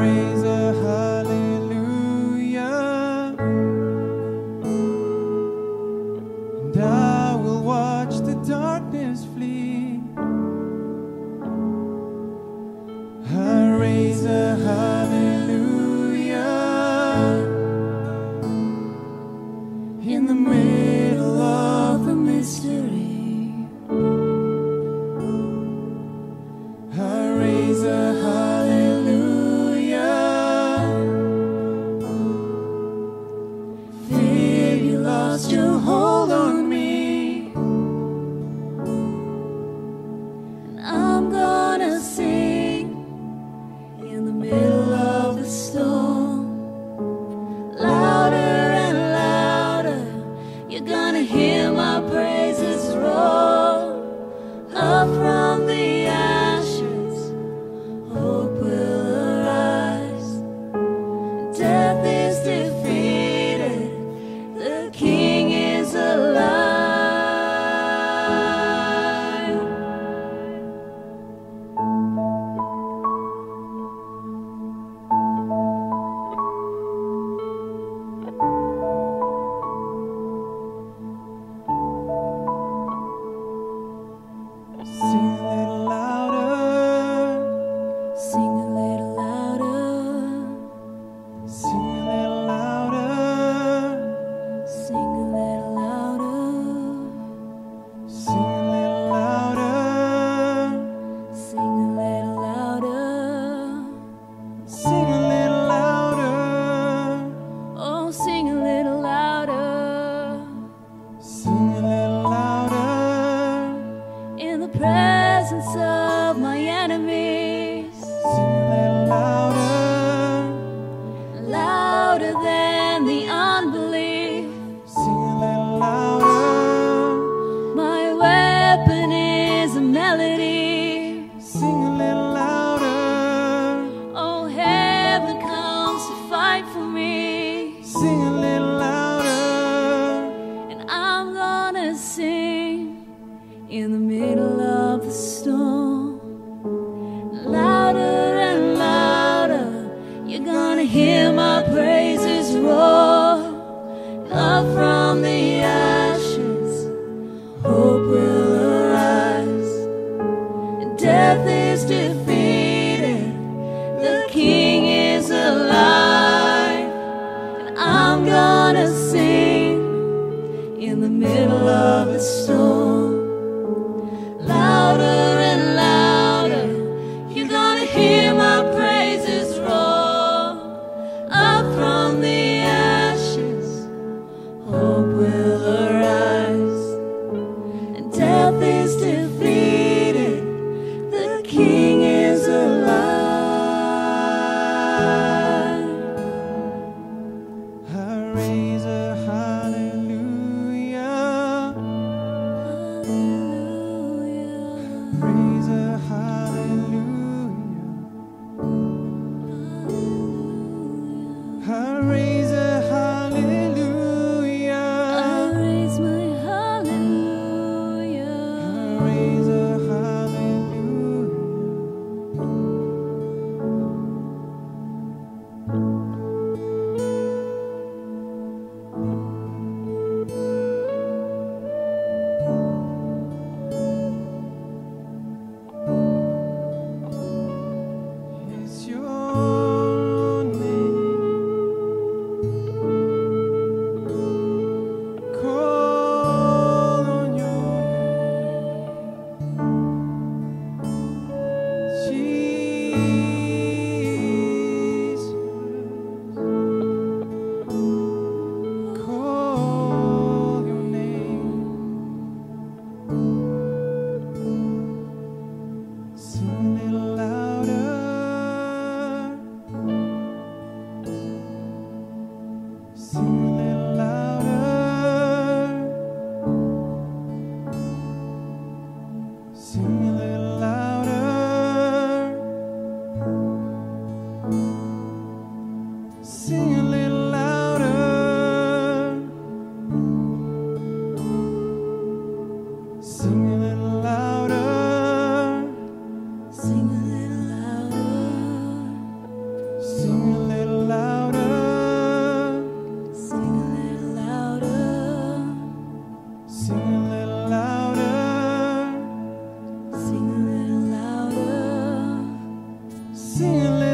raise a hallelujah, and I will watch the darkness flee. I raise a hallelujah in the middle of the mystery. I raise a hallelujah. Fear you lost your hold on me, and I'm gonna sing in the middle of the storm. Louder and louder, you're gonna hear my praises roar. Up from the ashes, hope will arise. Death is defeated, the King is alive. Sing a little louder, sing a little louder, sing a little louder, sing a little louder, sing a little louder, sing a little louder, sing a little louder, oh, sing a little louder, sing a little louder. In the presence of my enemies, sing a little louder, louder than the unbelief. Sing a little louder, my weapon is a melody. Sing a little louder, oh, heaven comes to fight for me. Sing a little louder, and I'm gonna sing in the middle of the storm. Louder and louder, you're gonna hear my praises roar. Up from the ashes, hope will arise. And death is defeated, the King is alive. And I'm gonna sing in the middle of the storm. Louder and louder, you're gonna hear my praises roar. Up from the ashes, hope will arise. And death is defeated, the King is alive. I raise a hallelujah, raise a hallelujah. I raise a hallelujah. I raise my hallelujah. I raise a hallelujah. It's your name, call on your name, Jesus. Call your name, sing a little louder. Sing a little louder, sing a little louder, ceiling.